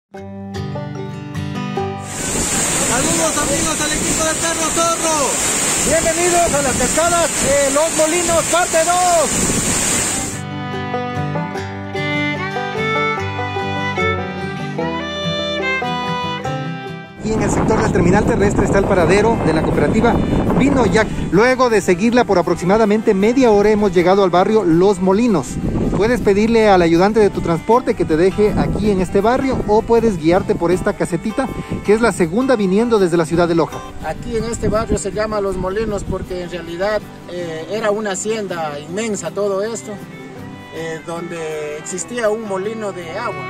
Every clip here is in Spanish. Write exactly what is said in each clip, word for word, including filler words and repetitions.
Saludos amigos al equipo del Perro Zorro. Bienvenidos a las cascadas de Los Molinos, parte dos. Y en el sector del terminal terrestre está el paradero de la cooperativa Vino Jack. Luego de seguirla por aproximadamente media hora hemos llegado al barrio Los Molinos. Puedes pedirle al ayudante de tu transporte que te deje aquí en este barrio o puedes guiarte por esta casetita que es la segunda viniendo desde la ciudad de Loja. Aquí en este barrio se llama Los Molinos porque en realidad eh, era una hacienda inmensa todo esto, eh, donde existía un molino de agua.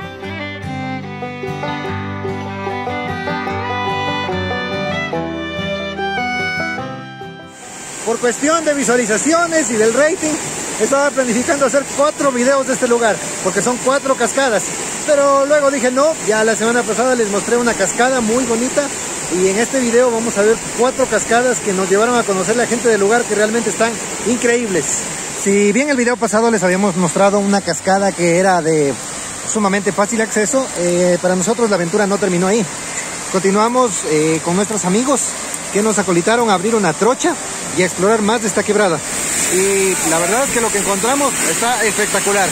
Por cuestión de visualizaciones y del rating, estaba planificando hacer cuatro videos de este lugar, porque son cuatro cascadas. Pero luego dije no, ya la semana pasada les mostré una cascada muy bonita. Y en este video vamos a ver cuatro cascadas que nos llevaron a conocer la gente del lugar, que realmente están increíbles. Si bien el video pasado les habíamos mostrado una cascada que era de sumamente fácil acceso, eh, para nosotros la aventura no terminó ahí. Continuamos eh, con nuestros amigos que nos acolitaron a abrir una trocha y a explorar más de esta quebrada. Y la verdad es que lo que encontramos está espectacular.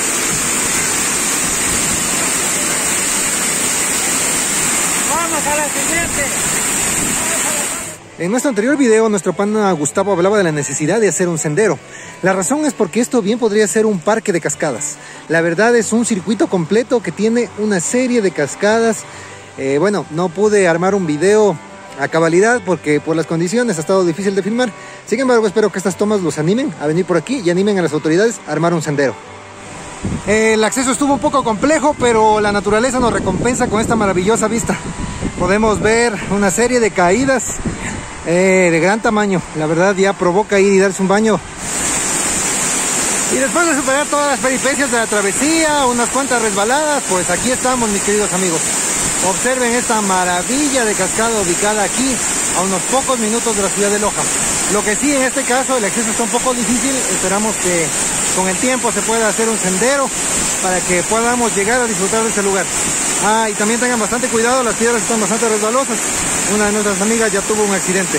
¡Vamos a la siguiente! En nuestro anterior video, nuestro pana Gustavo hablaba de la necesidad de hacer un sendero. La razón es porque esto bien podría ser un parque de cascadas. La verdad es un circuito completo que tiene una serie de cascadas. Eh, bueno, no pude armar un video a cabalidad porque por las condiciones ha estado difícil de filmar. Sin embargo, espero que estas tomas los animen a venir por aquí y animen a las autoridades a armar un sendero. El acceso estuvo un poco complejo, pero la naturaleza nos recompensa con esta maravillosa vista. Podemos ver una serie de caídas eh, de gran tamaño. La verdad ya provoca ir y darse un baño. Y después de superar todas las peripecias de la travesía, unas cuantas resbaladas, pues aquí estamos, mis queridos amigos. Observen esta maravilla de cascada ubicada aquí a unos pocos minutos de la ciudad de Loja. Lo que sí, en este caso el acceso está un poco difícil. Esperamos que con el tiempo se pueda hacer un sendero para que podamos llegar a disfrutar de este lugar. Ah, y también tengan bastante cuidado, las piedras están bastante resbalosas. Una de nuestras amigas ya tuvo un accidente.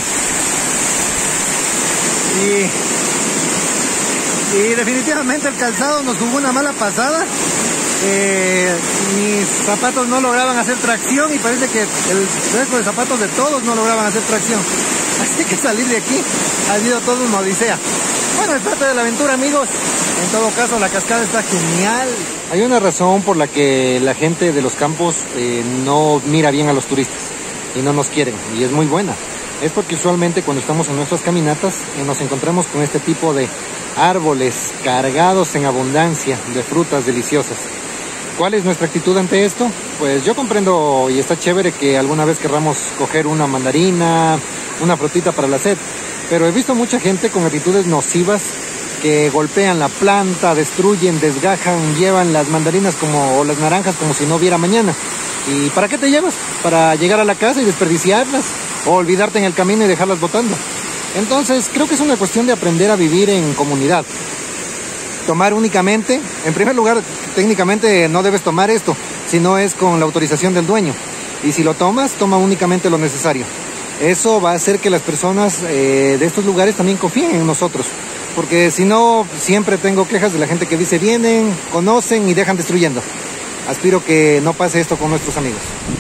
Y, y definitivamente el calzado nos jugó una mala pasada. Eh, mis zapatos no lograban hacer tracción y parece que el resto de zapatos de todos no lograban hacer tracción. Así que salir de aquí ha sido todo una odisea. Bueno, es parte de la aventura, amigos. En todo caso, la cascada está genial. Hay una razón por la que la gente de los campos eh, no mira bien a los turistas y no nos quieren, y es muy buena. Es porque usualmente cuando estamos en nuestras caminatas eh, nos encontramos con este tipo de árboles cargados en abundancia de frutas deliciosas. ¿Cuál es nuestra actitud ante esto? Pues yo comprendo y está chévere que alguna vez querramos coger una mandarina, una frutita para la sed, pero he visto mucha gente con actitudes nocivas que golpean la planta, destruyen, desgajan, llevan las mandarinas como, o las naranjas como si no hubiera mañana. ¿Y para qué te llevas? ¿Para llegar a la casa y desperdiciarlas? ¿O olvidarte en el camino y dejarlas botando? Entonces creo que es una cuestión de aprender a vivir en comunidad. Tomar únicamente, en primer lugar, técnicamente no debes tomar esto, si no es con la autorización del dueño. Y si lo tomas, toma únicamente lo necesario. Eso va a hacer que las personas eh, de estos lugares también confíen en nosotros. Porque si no, siempre tengo quejas de la gente que dice vienen, conocen y dejan destruyendo. Aspiro que no pase esto con nuestros amigos.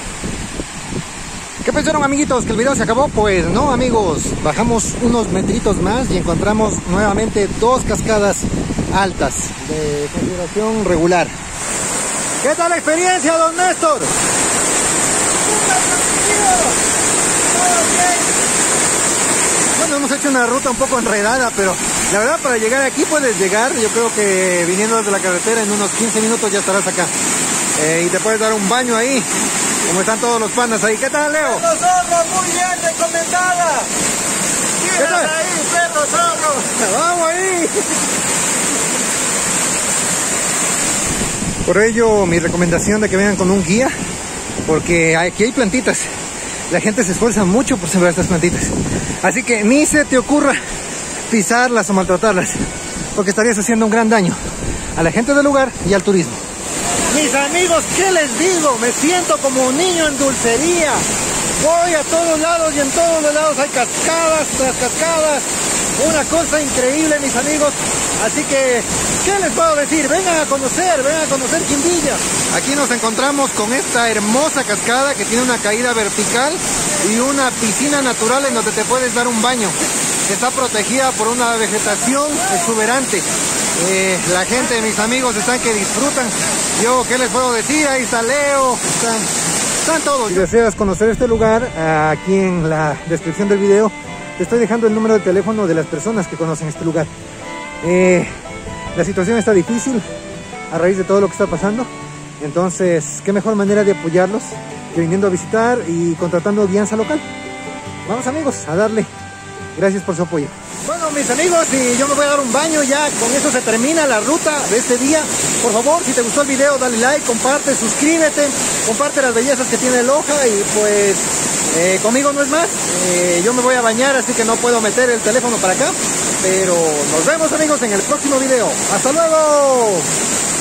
¿Qué pensaron, amiguitos? ¿Que el video se acabó? Pues no, amigos. Bajamos unos metritos más y encontramos nuevamente dos cascadas altas de configuración regular. ¿Qué tal la experiencia, don Néstor? Bueno, hemos hecho una ruta un poco enredada, pero la verdad para llegar aquí puedes llegar, yo creo que viniendo desde la carretera en unos quince minutos ya estarás acá. Eh, y te puedes dar un baño ahí, como están todos los pandas ahí. ¿Qué tal, Leo? Perro Zorro, muy bien recomendada. ¿Qué tal? Ahí, Perro Zorro. ¡Vamos ahí! Por ello, mi recomendación de que vengan con un guía, porque aquí hay plantitas. La gente se esfuerza mucho por sembrar estas plantitas. Así que ni se te ocurra pisarlas o maltratarlas, porque estarías haciendo un gran daño a la gente del lugar y al turismo. Mis amigos, ¿qué les digo? Me siento como un niño en dulcería. Voy a todos lados y en todos los lados hay cascadas tras cascadas. Una cosa increíble, mis amigos. Así que, ¿qué les puedo decir? Vengan a conocer, vengan a conocer Quimbilla. Aquí nos encontramos con esta hermosa cascada que tiene una caída vertical y una piscina natural en donde te puedes dar un baño. Está protegida por una vegetación exuberante. Eh, la gente, mis amigos, están que disfrutan. Yo, ¿qué les puedo decir? Ahí está Leo, están, están todos. Si deseas conocer este lugar, aquí en la descripción del video te estoy dejando el número de teléfono de las personas que conocen este lugar. Eh, la situación está difícil a raíz de todo lo que está pasando. Entonces, qué mejor manera de apoyarlos que viniendo a visitar y contratando guianza local. Vamos, amigos, a darle. Gracias por su apoyo. Bueno, mis amigos, y yo me voy a dar un baño ya. Con eso se termina la ruta de este día. Por favor, si te gustó el video, dale like, comparte, suscríbete, comparte las bellezas que tiene Loja. Y pues eh, conmigo no es más. Eh, yo me voy a bañar, así que no puedo meter el teléfono para acá. Pero nos vemos, amigos, en el próximo video. ¡Hasta luego!